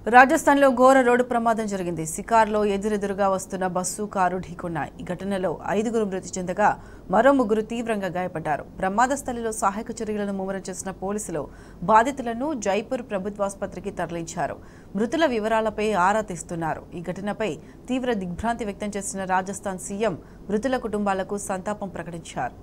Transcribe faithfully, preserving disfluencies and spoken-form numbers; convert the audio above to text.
రాజస్థాన్లో ఘోర రోడ్డు ప్రమాదం జరిగింది. సికార్లో ఎదురెదురుగా వస్తున్న బస్సు కారు ఢీకొన్నాయి. ఈ ఘటనలో ఐదుగురు మృతి చెందగా మరో ముగ్గురు తీవ్రంగా గాయపడ్డారు. ప్రమాద స్థలిలో సహాయక చర్యలను ముమ్మరం చేసిన పోలీసులు బాధితులను జైపూర్ ప్రభుత్వాసుపత్రికి తరలించారు. మృతుల వివరాలపై ఆరా తీస్తున్నారు. ఈ ఘటనపై తీవ్ర దిగ్భ్రాంతి వ్యక్తం చేసిన రాజస్థాన్ సీఎం మృతుల కుటుంబాలకు సంతాపం ప్రకటించారు.